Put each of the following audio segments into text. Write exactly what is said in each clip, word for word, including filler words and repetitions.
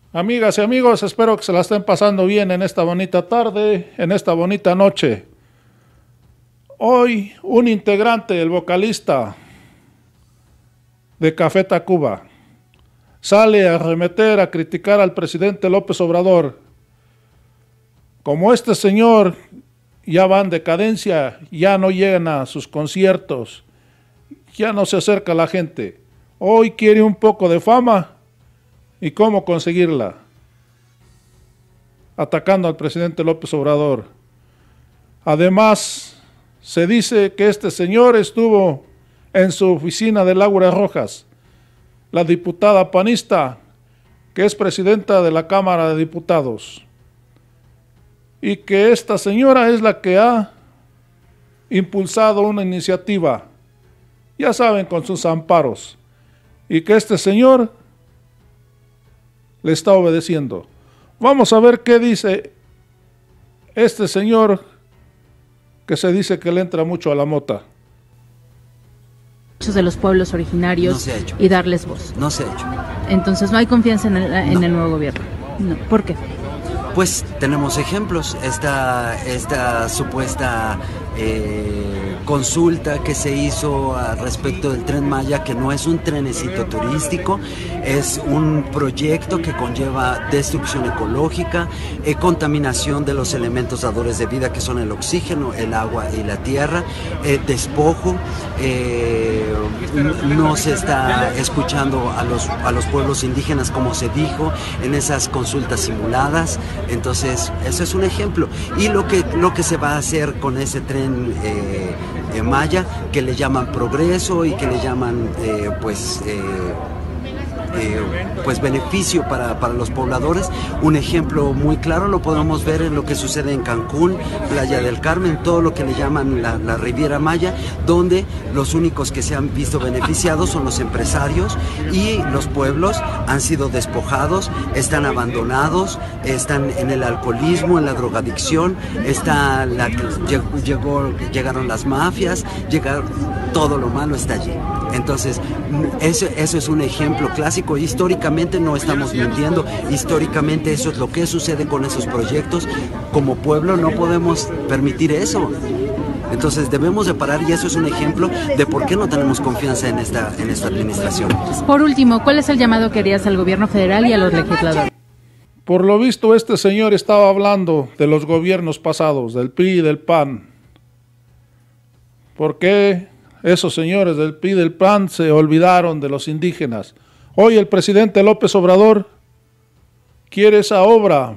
Amigas y amigos, espero que se la estén pasando bien en esta bonita tarde, en esta bonita noche. Hoy un integrante, el vocalista de Café Tacuba, sale a arremeter, a criticar al presidente López Obrador. Como este señor ya va en decadencia, ya no llena sus conciertos, ya no se acerca a la gente. Hoy quiere un poco de fama. ¿Y cómo conseguirla? Atacando al presidente López Obrador. Además, se dice que este señor estuvo en su oficina de Laura Rojas, la diputada panista, que es presidenta de la Cámara de Diputados, y que esta señora es la que ha impulsado una iniciativa, ya saben, con sus amparos, y que este señor le está obedeciendo. Vamos a ver qué dice este señor que se dice que le entra mucho a la mota. De los pueblos originarios no se ha hecho. Y darles voz. No se ha hecho. Entonces no hay confianza en el, en no. el nuevo gobierno. No. ¿Por qué? Pues tenemos ejemplos. Esta, esta supuesta eh, consulta que se hizo al respecto del Tren Maya, que no es un trenecito turístico, es un proyecto que conlleva destrucción ecológica, eh, contaminación de los elementos dadores de vida, que son el oxígeno, el agua y la tierra, eh, despojo, eh, no se está escuchando a los, a los pueblos indígenas como se dijo en esas consultas simuladas. Entonces, eso es un ejemplo. Y lo que, lo que se va a hacer con ese tren eh, eh, Maya, que le llaman progreso y que le llaman, eh, pues, eh, eh, pues beneficio para, para los pobladores. Un ejemplo muy claro lo podemos ver en lo que sucede en Cancún, Playa del Carmen, todo lo que le llaman la, la Riviera Maya, donde los únicos que se han visto beneficiados son los empresarios y los pueblos han sido despojados, están abandonados, están en el alcoholismo, en la drogadicción, está la, llegó, llegaron las mafias, llegaron, todo lo malo está allí. Entonces, eso, eso es un ejemplo clásico. Históricamente no estamos mintiendo, históricamente eso es lo que sucede con esos proyectos. Como pueblo no podemos permitir eso. Entonces debemos de parar, y eso es un ejemplo de por qué no tenemos confianza en esta, en esta administración. Por último, ¿cuál es el llamado que harías al gobierno federal y a los legisladores? Por lo visto, este señor estaba hablando de los gobiernos pasados, del P R I y del P A N. ¿Por qué esos señores del P R I y del P A N se olvidaron de los indígenas? Hoy el presidente López Obrador quiere esa obra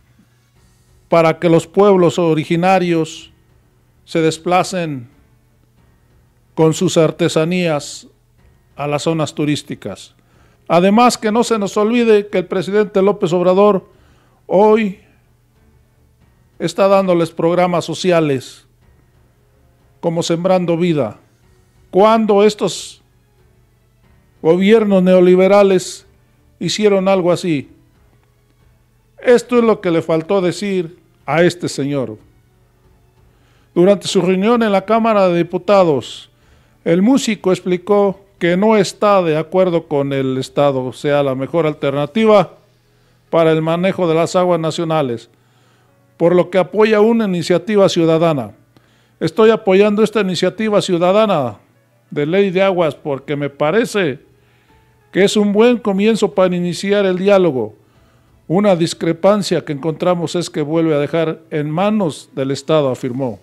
para que los pueblos originarios se desplacen con sus artesanías a las zonas turísticas. Además, que no se nos olvide que el presidente López Obrador hoy está dándoles programas sociales como Sembrando Vida, cuando estos gobiernos neoliberales hicieron algo así. Esto es lo que le faltó decir a este señor. Durante su reunión en la Cámara de Diputados, el músico explicó que no está de acuerdo con el Estado sea la mejor alternativa para el manejo de las aguas nacionales, por lo que apoya una iniciativa ciudadana. Estoy apoyando esta iniciativa ciudadana de ley de aguas porque me parece que es un buen comienzo para iniciar el diálogo. Una discrepancia que encontramos es que vuelve a dejar en manos del Estado, afirmó.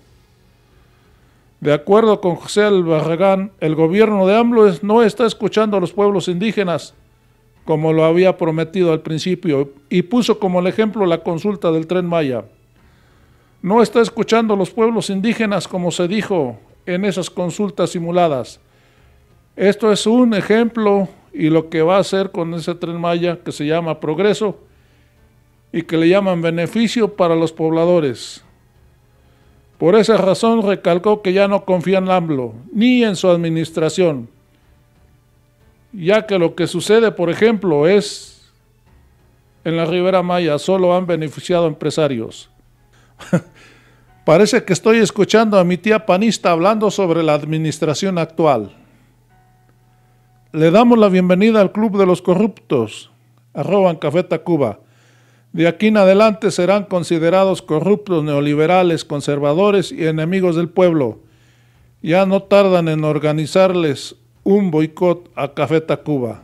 De acuerdo con José Albarragán, el gobierno de AMLO no está escuchando a los pueblos indígenas como lo había prometido al principio y puso como el ejemplo la consulta del Tren Maya. No está escuchando a los pueblos indígenas como se dijo en esas consultas simuladas. Esto es un ejemplo y lo que va a hacer con ese Tren Maya que se llama Progreso y que le llaman beneficio para los pobladores. Por esa razón recalcó que ya no confía en AMLO ni en su administración, ya que lo que sucede, por ejemplo, es en la Riviera Maya solo han beneficiado a empresarios. Parece que estoy escuchando a mi tía panista hablando sobre la administración actual. Le damos la bienvenida al Club de los Corruptos, arroban Café Tacuba. De aquí en adelante serán considerados corruptos, neoliberales, conservadores y enemigos del pueblo. Ya no tardan en organizarles un boicot a Café Tacuba.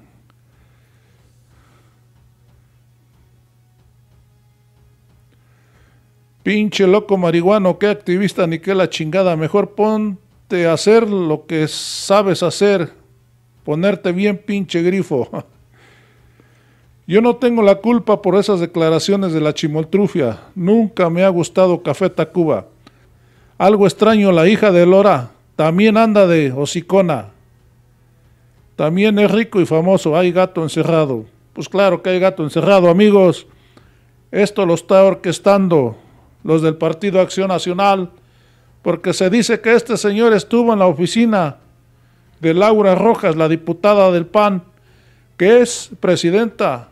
Pinche loco marihuano, qué activista ni qué la chingada. Mejor ponte a hacer lo que sabes hacer. Ponerte bien pinche grifo. Yo no tengo la culpa por esas declaraciones de la chimoltrufia. Nunca me ha gustado Café Tacuba. Algo extraño, la hija de Lora también anda de hocicona. También es rico y famoso. Hay gato encerrado. Pues claro que hay gato encerrado, amigos. Esto lo está orquestando los del Partido Acción Nacional, porque se dice que este señor estuvo en la oficina de Laura Rojas, la diputada del P A N, que es presidenta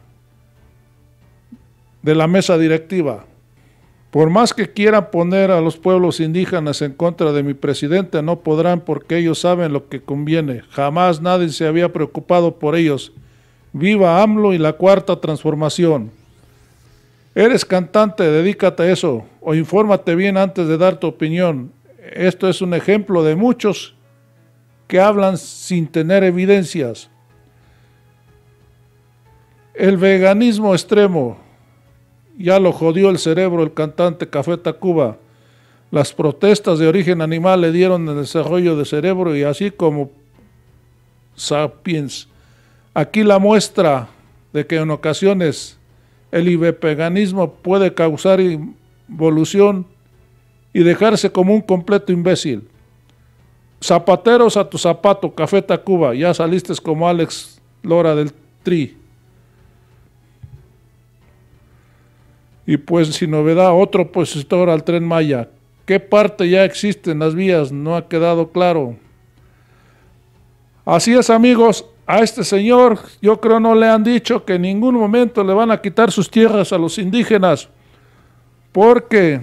de la mesa directiva. Por más que quieran poner a los pueblos indígenas en contra de mi presidente, no podrán, porque ellos saben lo que conviene. Jamás nadie se había preocupado por ellos. Viva AMLO y la cuarta transformación. Eres cantante, dedícate a eso, o infórmate bien antes de dar tu opinión. Esto es un ejemplo de muchos que hablan sin tener evidencias. El veganismo extremo, ya lo jodió el cerebro el cantante Café Tacuba. Las protestas de origen animal le dieron el desarrollo de cerebro y así como Sapiens. Aquí la muestra de que en ocasiones el ibepeganismo puede causar involución y dejarse como un completo imbécil. Zapateros a tu zapato, Café Tacuba, ya saliste como Alex Lora del Tri. Y pues sin novedad, otro opositor al Tren Maya. ¿Qué parte ya existe en las vías? No ha quedado claro. Así es, amigos. A este señor, yo creo no le han dicho que en ningún momento le van a quitar sus tierras a los indígenas, porque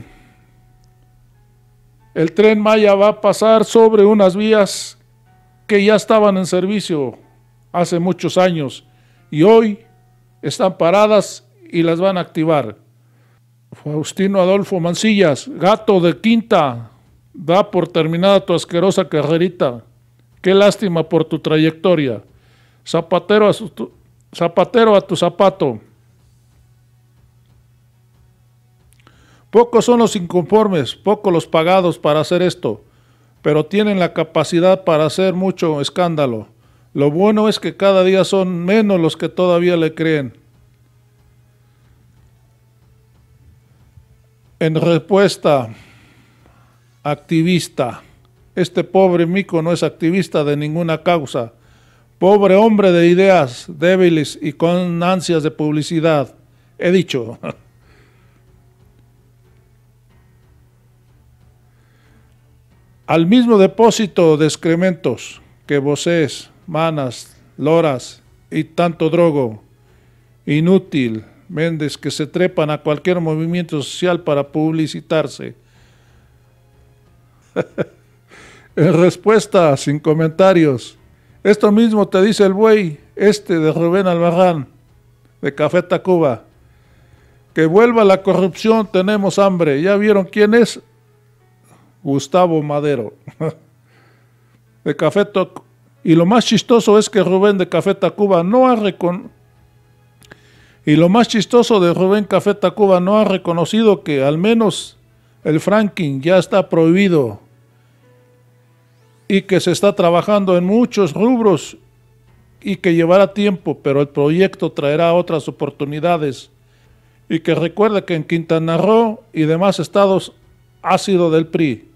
el Tren Maya va a pasar sobre unas vías que ya estaban en servicio hace muchos años y hoy están paradas y las van a activar. Faustino Adolfo Mancillas, gato de quinta, da por terminada tu asquerosa carrerita. Qué lástima por tu trayectoria. Zapatero a, su, tu, zapatero a tu zapato. Pocos son los inconformes, pocos los pagados para hacer esto, pero tienen la capacidad para hacer mucho escándalo. Lo bueno es que cada día son menos los que todavía le creen. En respuesta, activista. Este pobre mico no es activista de ninguna causa. Pobre hombre de ideas débiles y con ansias de publicidad. He dicho. Al mismo depósito de excrementos que voces, manas, loras y tanto drogo. Inútil, Méndez, que se trepan a cualquier movimiento social para publicitarse. En respuesta, sin comentarios. Esto mismo te dice el buey, este de Rubén Albarrán, de Café Tacuba. Que vuelva la corrupción, tenemos hambre. ¿Ya vieron quién es? Gustavo Madero. De Café Tacuba. Y lo más chistoso es que Rubén de Café Tacuba no ha reconocido. Y lo más chistoso de Rubén Café Tacuba no ha reconocido que al menos el fracking ya está prohibido y que se está trabajando en muchos rubros y que llevará tiempo, pero el proyecto traerá otras oportunidades. Y que recuerde que en Quintana Roo y demás estados ha sido del P R I.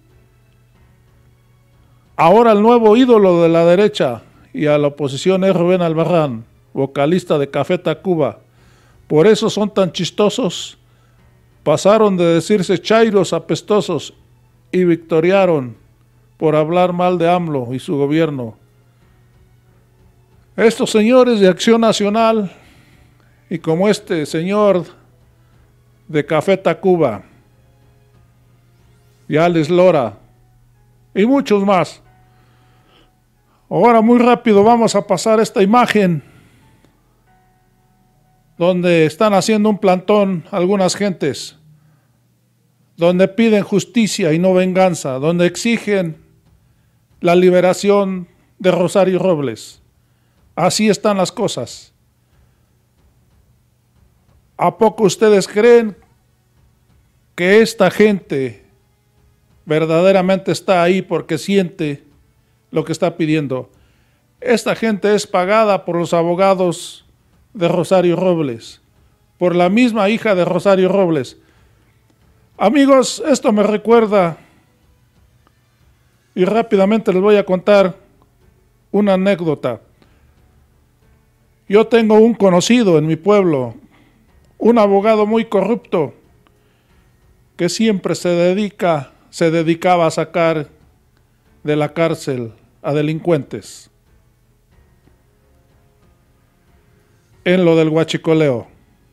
Ahora el nuevo ídolo de la derecha y a la oposición es Rubén Albarrán, vocalista de Café Tacuba. Por eso son tan chistosos. Pasaron de decirse chairos apestosos y victoriaron por hablar mal de AMLO y su gobierno. Estos señores de Acción Nacional y como este señor de Café Tacuba y Alex Lora y muchos más. Ahora muy rápido vamos a pasar esta imagen. donde están haciendo un plantón algunas gentes, donde piden justicia y no venganza, donde exigen la liberación de Rosario Robles. Así están las cosas. ¿A poco ustedes creen que esta gente verdaderamente está ahí porque siente lo que está pidiendo? Esta gente es pagada por los abogados de Rosario Robles, por la misma hija de Rosario Robles. Amigos, esto me recuerda, y rápidamente les voy a contar una anécdota. Yo tengo un conocido en mi pueblo, un abogado muy corrupto, que siempre se dedica, se dedicaba a sacar de la cárcel a delincuentes en lo del huachicoleo.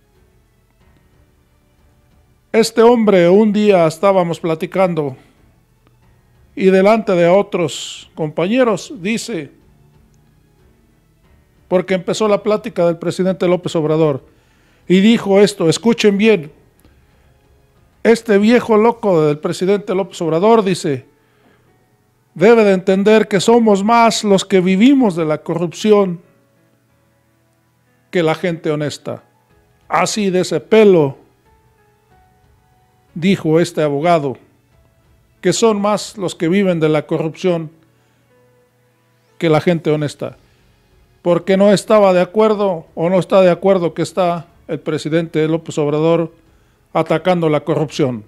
Este hombre, un día estábamos platicando y delante de otros compañeros dice, porque empezó la plática del presidente López Obrador, y dijo esto, escuchen bien, este viejo loco del presidente López Obrador dice, debe de entender que somos más los que vivimos de la corrupción que la gente honesta. Así de ese pelo, dijo este abogado, que son más los que viven de la corrupción que la gente honesta. Porque no estaba de acuerdo o no está de acuerdo que está el presidente López Obrador atacando la corrupción.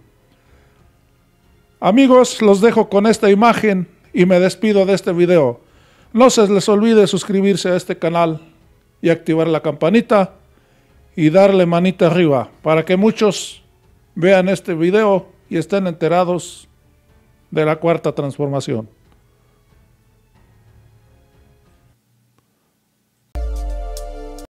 Amigos, los dejo con esta imagen y me despido de este video. No se les olvide suscribirse a este canal y activar la campanita y darle manita arriba para que muchos vean este video y estén enterados de la Cuarta Transformación.